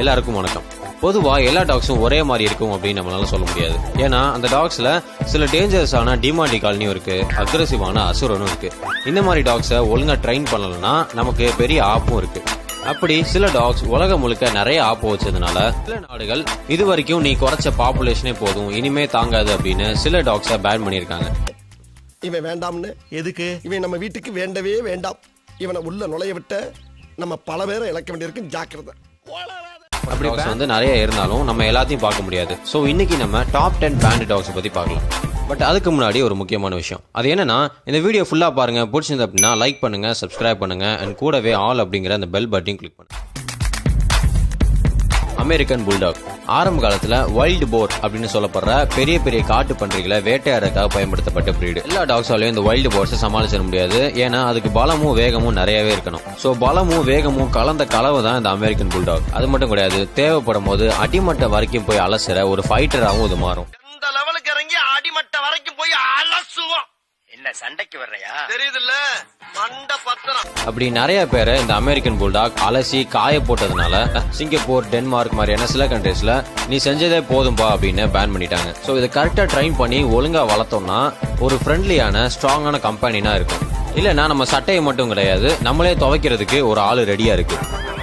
எல்லாருக்கும் வணக்கம். பொதுவா எல்லா டாக்ஸும் ஒரே மாதிரி இருக்கும் அப்படின்னு நம்மளால சொல்ல முடியாது. ஏன்னா அந்த டாக்ஸ்ல சில டேஞ்சரஸான டிமாண்டி காலனியும் இருக்கு, அக்ரெசிவான அசுரனும் இருக்கு. இந்த மாதிரி டாக்ஸை ஒழுங்கா ட்ரெயின் பண்ணலன்னா நமக்கு பெரிய ஆப்பும் இருக்கு. அப்படி சில டாக்ஸ் உலகம் முழுக்க நிறைய ஆப்பு வச்சதுனால சில நாடுகள் இது வரைக்கும் நீ குறைச்ச பாப்புலேஷனே போதும், இனிமே தாங்காது அப்படின்னு சில டாக்ஸை பேன் பண்ணியிருக்காங்க. இவன் வேண்டாம்னு எதுக்கு? இவன் நம்ம வீட்டுக்கு வேண்டவே வேண்டாம். இவனை உள்ள நுழைய விட்ட நம்ம பல பேரை இழக்க வேண்டியிருக்கு, ஜாக்கிரதை. அப்படி வந்து நிறைய இருந்தாலும் நம்ம எல்லாத்தையும் பார்க்க முடியாது. ஸோ இன்னைக்கு நம்ம டாப் 10 பேண்ட் டாக்ஸ் பத்தி பார்க்கலாம். பட் அதுக்கு முன்னாடி ஒரு முக்கியமான விஷயம், அது என்னன்னா இந்த வீடியோ ஃபுல்லா பாருங்க. பிடிச்சிருந்தது அப்படின்னா லைக் பண்ணுங்க, சப்ஸ்கிரைப் பண்ணுங்க, அண்ட் கூடவே ஆல் அப்படிங்கிற அந்த பெல் பட்டன் கிளிக் பண்ணுங்க. அமெரிக்கன் புல்டாக் ஆரம்ப காலத்துல வைல்டு போர் அப்படின்னு சொல்லப்படுற பெரிய பெரிய காட்டு பன்றிகளை வேட்டையாடுறதுக்காக பயன்படுத்தப்பட்ட பிரீடு. எல்லா டாக்ஸாலையும் இந்த வைல்டு போர்ஸை சமாளிச்சிட முடியாது. ஏன்னா அதுக்கு பலமும் வேகமும் நிறையவே இருக்கணும். சோ பலமும் வேகமும் கலந்த கலவை தான் இந்த அமெரிக்கன் புல்டாக். அது மட்டும் கிடையாது, தேவைப்படும் போது அடிமட்டம் வரைக்கும் போய் அலசுற ஒரு ஃபைட்டராகவும் இது மாறும். இந்த லெவலுக்கு இறங்கி அடிமட்டம் வரைக்கும் போய் அலசுவோம். என்ன சண்டைக்கு வர்றையா? தெரியுதுல்ல, மண்ட பத்திரம். அப்படி நிறைய பேரை இந்த அமெரிக்கன் புல்டாக் அலசி காய போட்டதுனால சிங்கப்பூர், டென்மார்க் மாதிரியான சில கண்ட்ரீஸ்ல நீ செஞ்சதே போதும்பா அப்படின்னு பேன் பண்ணிட்டாங்க. சோ இதை கரெக்டா ட்ரைன் பண்ணி ஒழுங்கா வளர்த்தோம்னா ஒரு ஃப்ரெண்ட்லியான ஸ்ட்ராங்கான கம்பெனினா இருக்கும். இல்லைன்னா நம்ம சட்டையை மட்டும் கிடையாது, நம்மளே துவைக்கிறதுக்கு ஒரு ஆளு ரெடியா இருக்கு.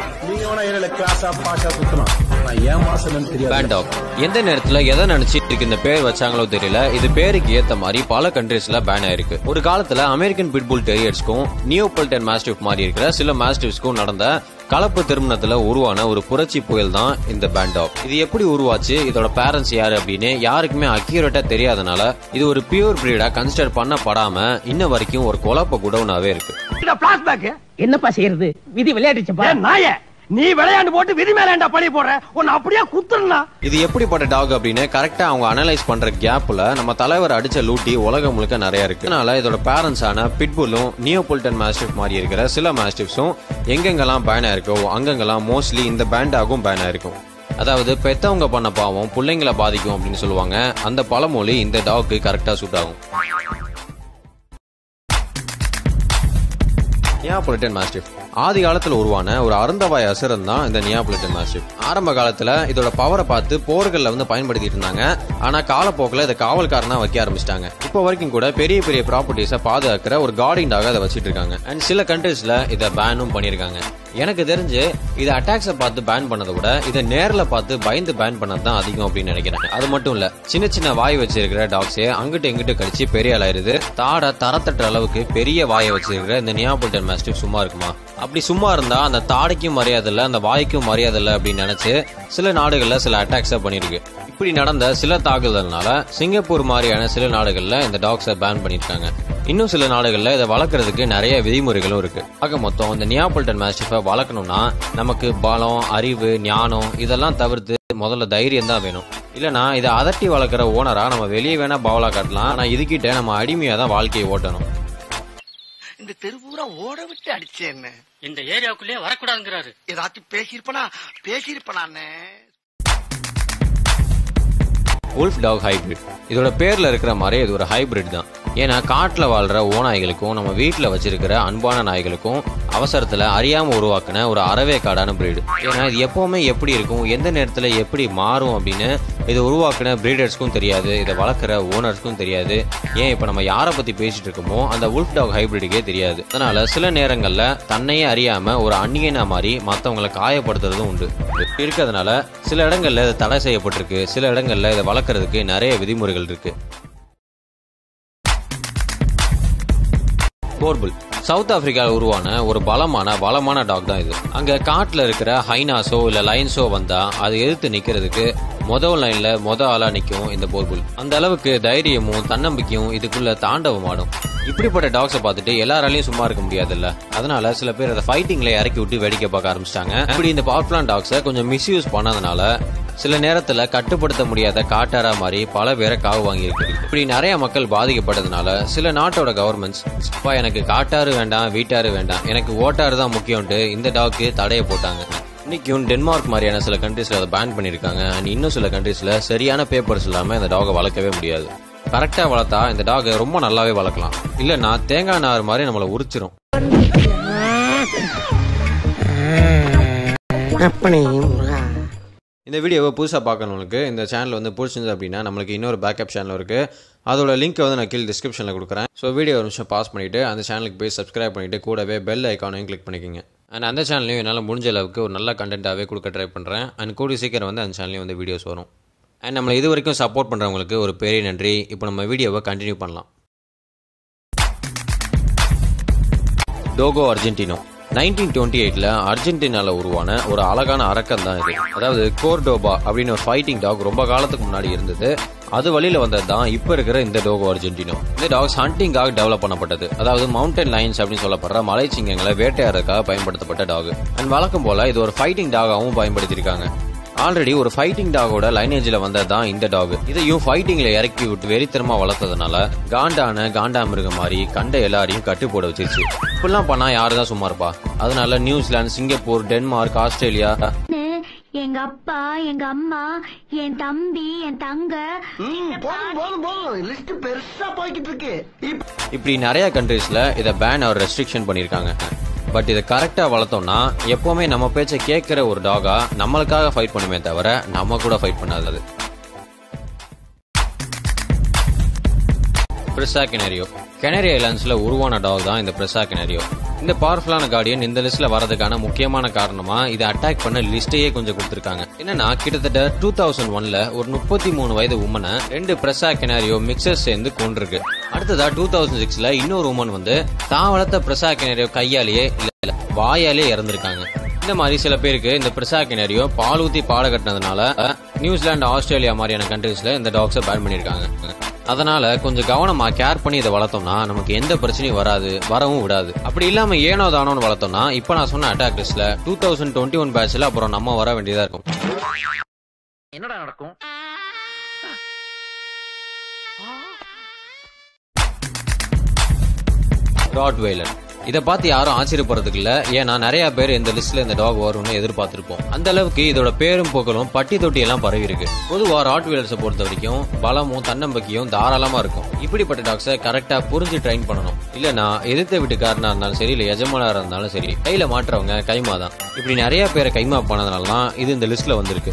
பேண்டாக் எந்த நேரத்துல எதை நினைச்சிட்டு இந்த பேர் வச்சாங்களோ தெரியல, இது பேருக்கு ஏத்த மாதிரி பல கண்ட்ரீஸ்ல பேன் ஆயிருக்கு. ஒரு காலத்துல அமெரிக்கன் பிட்புல் டெரியர்ஸ்க்கும் நியோபல்டன் மாஸ்டிஃப் மாதிரி இருக்கிற சில மாஸ்டிஃப்ஸ்க்கும் நடந்த கலப்பு திருமணத்துல உருவான ஒரு புரட்சி புயல் தான் இந்த பேண்டாக். இது எப்படி உருவாச்சு, இதோட பேரண்ட்ஸ் யாரு அப்படின்னு யாருக்குமே அக்யூரேட்டா தெரியாதனால இது ஒரு பியூர் பிரீடா கன்சிடர் பண்ணப்படாம இன்ன வரைக்கும் ஒரு குழப்ப குடவுனாவே இருக்கு. என்னப்பா செய்யறது, விதி விளையாடுச்சுப்பா. நாய நீ விளையாண்டு போட்டு விதி மேலேண்டா பழி போடுற, உன்னை அப்படியே குத்துறா. இது எப்படிப்பட்ட டாக் அப்படின்னு கரெக்டா அவங்க அனலைஸ் பண்ற கேப்ல நம்ம தலைவர் அடிச்ச லூட்டி உலகம் முழுக்க நிறைய இருக்கு. அதனால இதோட பேரண்ட்ஸான பிட்புல்லும் நியோபல்டன் மாஸ்டிஃப் மாதிரி இருக்கிற சில மாஸ்டிஃப்ஸும் எங்கெங்கெல்லாம் பேனா இருக்கோ அங்கெங்கெல்லாம் மோஸ்ட்லி இந்த பேண்டாகும் பேனா இருக்கும். அதாவது பெத்தவங்க பண்ண பாவம் பிள்ளைங்களை பாதிக்கும் அப்படின்னு சொல்லுவாங்க. அந்த பழமொழி இந்த டாக்கு கரெக்டா சூட் ஆகும். நியாபொலிட்டன் மாஸ்டிஃப் ஆதி காலத்துல உருவான ஒரு அருந்தவாய் அசுரன் தான் இந்த நியாபொலிட்டன் மாஸ்டிஃப். ஆரம்ப காலத்துல இதோட பவரை பார்த்து போர்கள்ல வந்து பயன்படுத்திட்டு இருந்தாங்க. ஆனா காலப்போக்கில் இதை காவல்காரனா வைக்க ஆரம்பிச்சிட்டாங்க. இப்போ வரைக்கும் கூட பெரிய பெரிய ப்ராப்பர்ட்டிஸை பாதுகாக்கிற ஒரு கார்டிங் டாக அதை வச்சிட்டு இருக்காங்க. அண்ட் சில கண்ட்ரீஸ்ல இதை பேனும் பண்ணிருக்காங்க. எனக்கு தெரிஞ்சு இதை அட்டாக்ஸை பார்த்து பேன் பண்ணதை விட இதை நேர்ல பார்த்து பயந்து பேன் பண்ணது தான் அதிகம் அப்படின்னு நினைக்கிறேன். அது மட்டும் இல்ல, சின்ன சின்ன வாய் வச்சிருக்கிற டாக்ஸே அங்கிட்டு எங்கிட்டு கடிச்சு பெரிய ஆளாயிருது. தாட தரத்தட்ட அளவுக்கு பெரிய வாயை வச்சிருக்கிற இந்த நியாபொலிட்டன் மாஸ்டிஃப் சும்மா இருக்குமா? அப்படி சும்மா இருந்தா அந்த தாடைக்கும் மரியாதை இல்ல, அந்த வாய்க்கும் மரியாதை இல்ல அப்படின்னு நினைச்சு சில நாடுகள்ல சில அட்டாக்ஸை பண்ணிருக்கு. இப்படி நடந்த சில தாக்குதல்னால சிங்கப்பூர் மாதிரியான சில நாடுகள்ல இந்த டாக்ஸை பேன் பண்ணிருக்காங்க. இன்னும் சில நாடுகள்ல இதை வளர்க்கறதுக்கு நிறைய விதிமுறைகளும் இருக்கு. ஆக மொத்தம் இந்த நியாபொலிட்டன் மாஸ்டிஃபை வளர்க்கணும்னா நமக்கு பலம், அறிவு, ஞானம் இதெல்லாம் தவிர்த்து முதல்ல தைரியம் தான் வேணும். இல்லனா இதை அதட்டி வளர்க்குற ஓனரா நம்ம வெளியே வேணா பவலா காட்டலாம், ஆனா இதுகிட்ட நம்ம அடிமையா தான் வாழ்க்கையை ஓட்டணும். இந்த தெருவூரா ஓட விட்டு அடிச்சேன். இந்த ஏரியாவுக்குள்ளே வரக்கூடாதுங்கிறாரு. ஏதாச்சும் பேசியிருப்பனான்னு. வுல்ஃப் டாக் ஹைபிரிட் இதோட பேர்ல இருக்கிற மாதிரி இது ஒரு ஹைபிரிட் தான். ஏன்னா காட்டுல வாழ்ற ஓநாய்களுக்கும் நம்ம வீட்டுல வச்சிருக்கிற அன்பான நாய்களுக்கும் அவசரத்துல அறியாம உருவாக்குன ஒரு அறவே காடான பிரீடு. ஏன்னா இது எப்பவுமே எப்படி இருக்கும், எந்த நேரத்துல எப்படி மாறும் அப்படின்னு இது உருவாக்குன பிரீடர்ஸ்க்கும் தெரியாது, இதை வளர்க்குற ஓனர்ஸ்க்கும் தெரியாது. ஏன் இப்ப நம்ம யாரை பத்தி பேசிட்டு இருக்கோமோ அந்த வுல்ஃப் டாக் ஹைபிரிடுக்கே தெரியாது. அதனால சில நேரங்கள்ல தன்னையே அறியாம ஒரு அந்நியனா மாதிரி மத்தவங்களை காயப்படுத்துறதும் உண்டு. இருக்கிறதுனால சில இடங்கள்ல இது தடை செய்யப்பட்டிருக்கு, சில இடங்கள்ல இதை வளர்க்கறதுக்கு நிறைய விதிமுறைகள் இருக்கு. போர்புல் சவுத் ஆப்பிரிக்காவில் உருவான ஒரு வளமான டாக் தான் இது. அங்க காட்டுல இருக்கிற ஹைனாஸோ இல்ல லைன்ஸோ வந்தா அது எதிர்த்து நிக்கிறதுக்கு முதல் லைன்ல ஆளா நிக்கும் இந்த போர்புல். அந்த அளவுக்கு தைரியமும் தன்னம்பிக்கையும் இதுக்குள்ள தாண்டவம் ஆடும். இப்படிப்பட்ட டாக்ஸை பார்த்துட்டு எல்லாராலையும் சும்மா இருக்க முடியாதுல்ல, அதனால சில பேர் அதை ஃபைட்டிங்ல இறக்கி விட்டு வேடிக்கை பார்க்க ஆரம்பிச்சிட்டாங்க. இப்படி இந்த பாப்புலர் டாக்ஸை கொஞ்சம் மிஸ்யூஸ் பண்ணதுனால சில நேரத்துல கட்டுப்படுத்த முடியாத காட்டாரா மாதிரி பல பேரை காவு வாங்கியிருக்கு. இப்படி நிறைய மக்கள் பாதிக்கப்பட்டதுனால சில நாட்டோட கவர்மெண்ட்ஸ் எனக்கு காட்டாறு வேண்டாம், வீட்டாரு வேண்டாம், எனக்கு ஓட்டாறு தான் முக்கியம்ட்டு இந்த டாக்கு தடையை போட்டாங்க. இன்னைக்கும் டென்மார்க் மாதிரியான சில கண்ட்ரீஸ்ல அதை பேன் பண்ணிருக்காங்க. அண்ட் இன்னும் சில கண்ட்ரீஸ்ல சரியான பேப்பர்ஸ் இல்லாம இந்த டாகை வளர்க்கவே முடியாது. கரெக்டா வளர்த்தா இந்த டாகை ரொம்ப நல்லாவே வளர்க்கலாம், இல்லன்னா தேங்காய் நார் மாதிரி நம்மளை உரிச்சிரும். அப்பனே முருகா. இந்த வீடியோவை புதுசாக பார்க்கறவங்களுக்கு இந்த சேனல் வந்து பிடிச்சிருந்தது அப்படின்னா நம்மளுக்கு இன்னொரு பேக்கப் சேனல் இருக்குது. அதோட லிங்க் வந்து நான் கீழே டிஸ்கிரிப்ஷனில் கொடுக்குறேன். ஸோ வீடியோ ஒரு நிமிஷம் பாஸ் பண்ணிவிட்டு அந்த சேனலுக்கு போய் சப்ஸ்கிரைப் பண்ணிவிட்டு கூடவே பெல் ஐக்கானையும் கிளிக் பண்ணிக்கோங்க. அண்ட் அந்த சேனல்லையும் என்னால் முடிஞ்ச அளவுக்கு ஒரு நல்ல கண்டென்ட்டாகவே கொடுக்க ட்ரை பண்ணுறேன். அண்ட் கூடிய சீக்கிரம் வந்து அந்த சேனல்லையும் வந்து வீடியோஸ் வரும். அண்ட் நம்மளை இது வரைக்கும் சப்போர்ட் பண்ணுறவங்களுக்கு ஒரு பெரிய நன்றி. இப்போ நம்ம வீடியோவை கண்டினியூ பண்ணலாம். டோகோ அர்ஜென்டினோ 1928 அர்ஜென்டினாவில் உருவான ஒரு அழகான அரக்கன் தான் இது. அதாவது கோர்டோபா அப்படின்னு ஒரு ஃபைட்டிங் டாக் ரொம்ப காலத்துக்கு முன்னாடி இருந்தது. அது வழியில் வந்தது தான் இப்போ இருக்கிற இந்த டோகோ அர்ஜென்டினோ. இந்த டாக்ஸ் ஹண்டிங்காக டெவலப் பண்ணப்பட்டது. அதாவது மவுண்டன் லைன்ஸ் அப்படின்னு சொல்லப்படுற மலை சிங்கங்களை வேட்டையாடுறதுக்காக பயன்படுத்தப்பட்ட டாக். அண்ட் வழக்கம் போல இது ஒரு ஃபைட்டிங் டாகாகவும் பயன்படுத்தியிருக்காங்க. ஆல்ரெடி ஒரு ஃபைட்டிங் டாகோட லைனேஜில் வந்தது தான் இந்த டாக். இதையும் ஃபைட்டிங்ல இறக்கி விட்டு வெறித்தனமா வளர்த்ததுனால காண்டாமிருகம் மாதிரி கண்ட எல்லாரையும் கட்டு போட வச்சிருச்சு. இப்படிலாம் பண்ணா யாரு தான் சும்மா இருப்பா? அதனால நியூசிலாந்து, சிங்கப்பூர், டென்மார்க், ஆஸ்திரேலியா, எங்க அப்பா, எங்க அம்மா, என் தம்பி, என் தங்க, லிஸ்ட் பெருசா போய்கிட்டு இருக்கு. இப்படி நிறைய கண்ட்ரீஸ்ல இதை பேன் ஆர் ரெஸ்ட்ரிக்ஷன் பண்ணிருக்காங்க. பட் இதை கரெக்டா வளர்த்தோம்னா எப்பவுமே நம்ம பேச்சை கேட்கிற ஒரு டாகா நம்மளுக்காக ஃபைட் பண்ணுமே தவிர நம்ம கூட ஃபைட் பண்ணாதது. பிரெஸ்ஸா கெனரியோ கெனரி ஐலாண்ட்ஸ்ல உருவான டாக் தான் இந்த பிரெஸ்ஸா கெனரியோ. இந்த பவர்ஃபுல்லான கார்டியன் இந்த லிஸ்ட்ல வரதுக்கான முக்கியமான காரணமா இதை அட்டாக் பண்ண லிஸ்டையே கொஞ்சம் கொடுத்திருக்காங்க. என்னன்னா கிட்டத்தட்ட 2001 ஒரு 33 வயது உமனை 2 பிரெஸ்ஸா கெனரியோ மிக்சர்ஸ் சேர்ந்து கொண்டிருக்கு. அடுத்ததா 2006 இன்னொரு உமன் வந்து தான் வளர்த்த பிரெஸ்ஸா கெனரியோ கையாலேயே இல்ல வாயாலே இறந்திருக்காங்க. இந்த மாதிரி சில பேருக்கு இந்த பிரெஸ்ஸா கெனரியோ பால் ஊத்தி பாட கட்டினதுனால நியூசிலாந்து, ஆஸ்திரேலியா மாதிரியான கண்ட்ரீஸ்ல இந்த டாக்ஸை பேன் பண்ணிருக்காங்க. அதனால கொஞ்சம் கவனமா கேர் பண்ணி இதை வளர்த்தோம்னா நமக்கு எந்த பிரச்சனையும் வராது, வரவும் விடாது. அப்படி இல்லாம ஏனோ தானோன்னு வளர்த்தோம்னா இப்ப நான் சொன்ன அட்டாக் லிஸ்ட்ல 2021 பேட்ச்ல அப்புறம் நம்ம வர வேண்டியதா இருக்கும். என்னடா நடக்கும்? ராட்வெய்லர் இதை பார்த்து யாரும் ஆச்சரியப்படுறதுக்கு இல்ல. ஏன்னா நிறைய பேர் இந்த லிஸ்ட்ல இந்த டாக் வரும்னு எதிர்பார்த்திருப்போம். அந்த அளவுக்கு இதோட பேரும் புகழும் பட்டி தொட்டி எல்லாம் பரவி இருக்கு. பொதுவா ராட்வெய்லர்ஸை பொறுத்த வரைக்கும் பலமும் தன்னம்பிக்கையும் தாராளமா இருக்கும். இப்படிப்பட்ட டாக்ஸை கரெக்டா புரிஞ்சு ட்ரெயின் பண்ணணும். இல்லனா எதிர்த்த வீட்டுக்காரனா இருந்தாலும் சரி, இல்ல எஜமானா இருந்தாலும் சரி, கையில மாற்றவங்க கைமா தான். இப்படி நிறைய பேரை கைமா பண்ணதுனால தான் இது இந்த லிஸ்ட்ல வந்திருக்கு.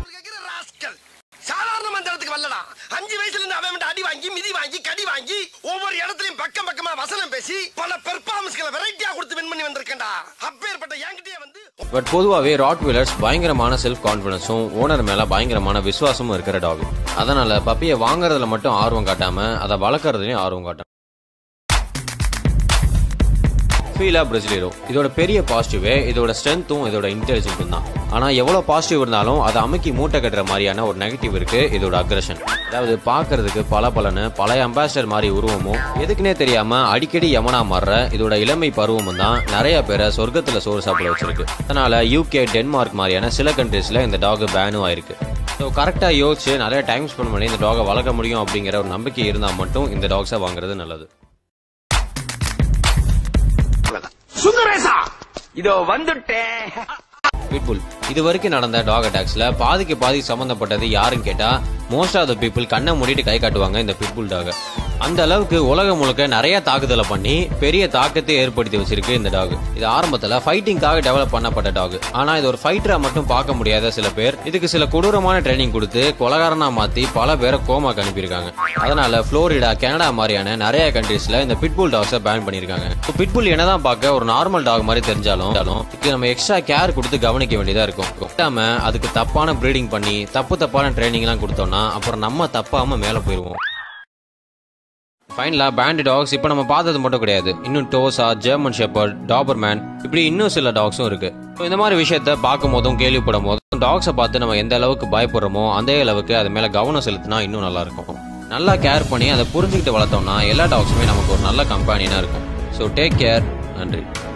சாதாரண மந்திரத்துக்கு வரலடா. 5 வயசுல இருந்து அவன் அடி வாங்கி, மிதி வாங்கி, கடி வாங்கி, ஒவ்வொரு இடத்துலயும் பக்கம் பக்கமா வசனம் பேசி பல பெர்ஃபார்மன்ஸ்களை வெரைட்டியா கொடுத்து வின் பண்ணி வந்திருக்கேன்டா. அப்பேற்பட்ட என்கிட்டயே வந்து பட் பொதுவாவே ராட்வெய்லர்ஸ் பயங்கரமான செல்ஃப் கான்பிடன்ஸும் ஓனர் மேல பயங்கரமான விசுவாசமும் இருக்கிற டாக். அதனால பப்பியை வாங்குறதுல மட்டும் ஆர்வம் காட்டாம அதை வளர்க்கறதுலயும் ஆர்வம் காட்டும். பிரசிலியரோ இதோட பெரிய பாசிட்டிவே இதோட ஸ்ட்ரென்த்தும் இதோட இன்டெலிஜென்ஸும் தான். ஆனா எவ்வளவு பாசிட்டிவ் இருந்தாலும் அதை அமுக்கி மூட்டை கட்டுற மாதிரியான ஒரு நெகட்டிவ் இருக்கு இதோட அக்ரஷன். அதாவது பாக்குறதுக்கு பலன்னு பழைய அம்பாசிடர் மாதிரி உருவமும் எதுக்குன்னே தெரியாம அடிக்கடி யமனா மாறுற இதோட இளமை பருவமும் தான் நிறைய பேரை சொர்க்கத்துல சோறு சாப்பிட வச்சிருக்கு. அதனால UK, டென்மார்க் மாதிரியான சில கண்ட்ரீஸ்ல இந்த டாக் பேனும் ஆயிருக்கு. ஸோ கரெக்டா யோசிச்சு நிறைய டைம் ஸ்பெண்ட் பண்ணி இந்த டாகை வளர்க்க முடியும் அப்படிங்கிற ஒரு நம்பிக்கை இருந்தா மட்டும் இந்த டாக்ஸை வாங்குறது நல்லது. சுந்தரேசா இதோ வந்துட்டேன். பிட்புல் இது வரைக்கும் நடந்த டாக் அட்டாக்ஸ்ல பாதி சம்பந்தப்பட்டது யாருன்னு கேட்டா மோஸ்ட் ஆஃப் த பீப்புள் கண்ணை மூடிட்டு கை காட்டுவாங்க இந்த பிட்புல் டாக். அந்த அளவுக்கு உலகம் முழுக்க நிறைய தாக்குதலை பண்ணி பெரிய தாக்கத்தை ஏற்படுத்தி வச்சிருக்கு இந்த டாக். இது ஆரம்பத்துல ஃபைட்டிங்காக டெவலப் பண்ணப்பட்ட டாக். ஆனா இது ஒரு ஃபைட்டரா மட்டும் பார்க்க முடியாத சில பேர் இதுக்கு சில கொடூரமான ட்ரைனிங் கொடுத்து கொலகாரனா மாத்தி பல பேரை கோமாக்கு அனுப்பியிருக்காங்க. அதனால புளோரிடா, கனடா மாதிரியான நிறைய கண்ட்ரீஸ்ல இந்த பிட்புல் டாக்ஸை பேன் பண்ணிருக்காங்க. பிட்புல் என்னதான் பார்க்க ஒரு நார்மல் டாக் மாதிரி தெரிஞ்சாலும் இதுக்கு நம்ம எக்ஸ்ட்ரா கேர் கொடுத்து கவனிக்க வேண்டியதா இருக்கும். அதுக்கு தப்பான ப்ரீடிங் பண்ணி தப்பான ட்ரைனிங் எல்லாம் கொடுத்தோம்னா அப்புறம் நம்ம தப்பாம மேல போயிருவோம். ஃபைனலா பேண்ட் டாக்ஸ் இப்ப நம்ம பார்த்தது மட்டும் கிடையாது. இன்னும் டோசா, ஜெர்மன் ஷெப்பர்ட், டாபர்மேன் இப்படி இன்னும் சில டாக்ஸும் இருக்கு. இந்த மாதிரி விஷயத்த பார்க்கும் போதும் கேள்விப்படும் போதும் டாக்ஸை பார்த்து நம்ம எந்த அளவுக்கு பயப்படுறோமோ அந்த அளவுக்கு அது மேல கவனம் செலுத்தினா இன்னும் நல்லா இருக்கும். நல்லா கேர் பண்ணி அதை புரிஞ்சுக்கிட்டு வளர்த்தோம்னா எல்லா டாக்ஸுமே நமக்கு ஒரு நல்ல கம்பெனியா இருக்கும். So take care. நன்றி.